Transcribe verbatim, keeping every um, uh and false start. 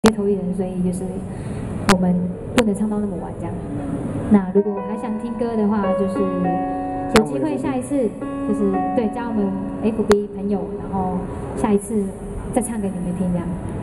街头艺人，所以就是我们不能唱到那么晚这样。那如果还想听歌的话，就是有机会下一次就是对加我们 F B 朋友，然后下一次再唱给你们听这样。